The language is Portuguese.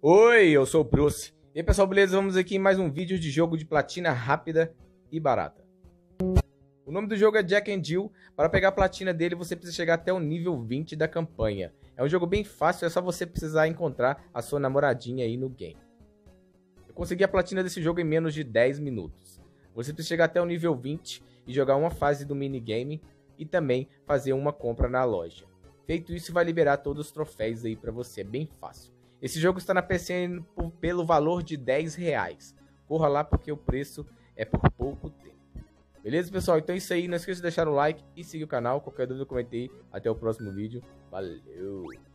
Oi, eu sou o Bruce. E aí pessoal, beleza? Vamos aqui em mais um vídeo de jogo de platina rápida e barata. O nome do jogo é Jack and Jill. Para pegar a platina dele, você precisa chegar até o nível 20 da campanha. É um jogo bem fácil, é só você precisar encontrar a sua namoradinha aí no game. Eu consegui a platina desse jogo em menos de 10 minutos. Você precisa chegar até o nível 20 e jogar uma fase do minigame e também fazer uma compra na loja. Feito isso, vai liberar todos os troféus aí para você, é bem fácil. Esse jogo está na PCN pelo valor de R$10. Corra lá porque o preço é por pouco tempo. Beleza, pessoal? Então é isso aí. Não esqueça de deixar o like e seguir o canal. Qualquer dúvida, comente aí. Até o próximo vídeo. Valeu!